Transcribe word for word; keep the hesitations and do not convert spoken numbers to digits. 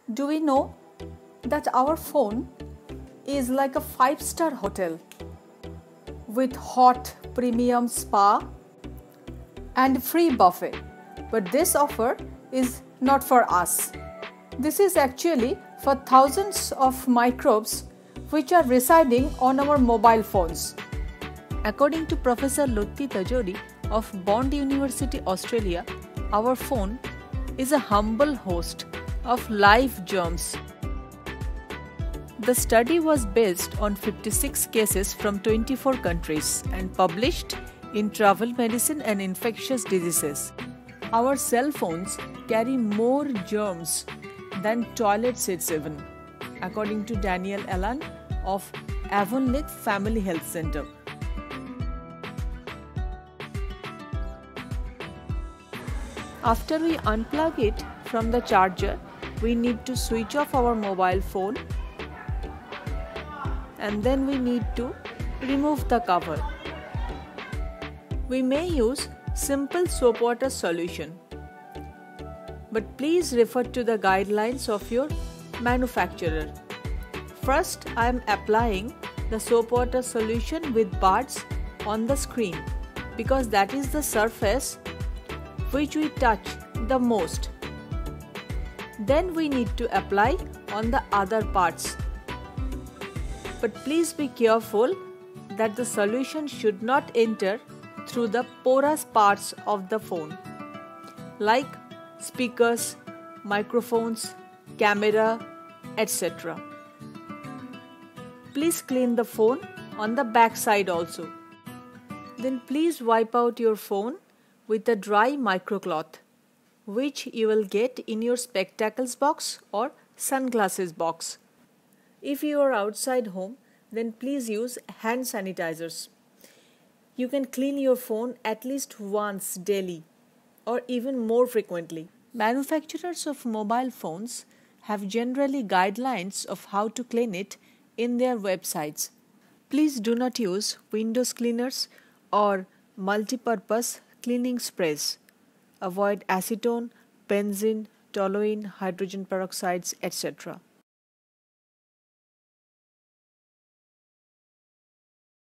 Do we know that our phone is like a five-star hotel with hot premium spa and free buffet? But this offer is not for us. This is actually for thousands of microbes which are residing on our mobile phones. According to Professor Lotti Tajori of Bond University, Australia, our phone is a humble host of live germs. The study was based on fifty-six cases from twenty-four countries and published in Travel Medicine and Infectious Diseases. Our cell phones carry more germs than toilet seats even, according to Daniel Allen of Avonlake Family Health Center. After we unplug it from the charger, we need to switch off our mobile phone and then we need to remove the cover. We may use simple soap water solution, but please refer to the guidelines of your manufacturer. First, I am applying the soap water solution with parts on the screen because that is the surface which we touch the most. Then we need to apply on the other parts. But please be careful that the solution should not enter through the porous parts of the phone, like speakers, microphones, camera, et cetera. Please clean the phone on the back side also. Then please wipe out your phone with a dry microcloth, which you will get in your spectacles box or sunglasses box. If you are outside home, then please use hand sanitizers. You can clean your phone at least once daily or even more frequently. Manufacturers of mobile phones have generally guidelines of how to clean it in their websites. Please do not use Windows cleaners or multi-purpose cleaning sprays. Avoid acetone, benzene, toluene, hydrogen peroxides, et cetera.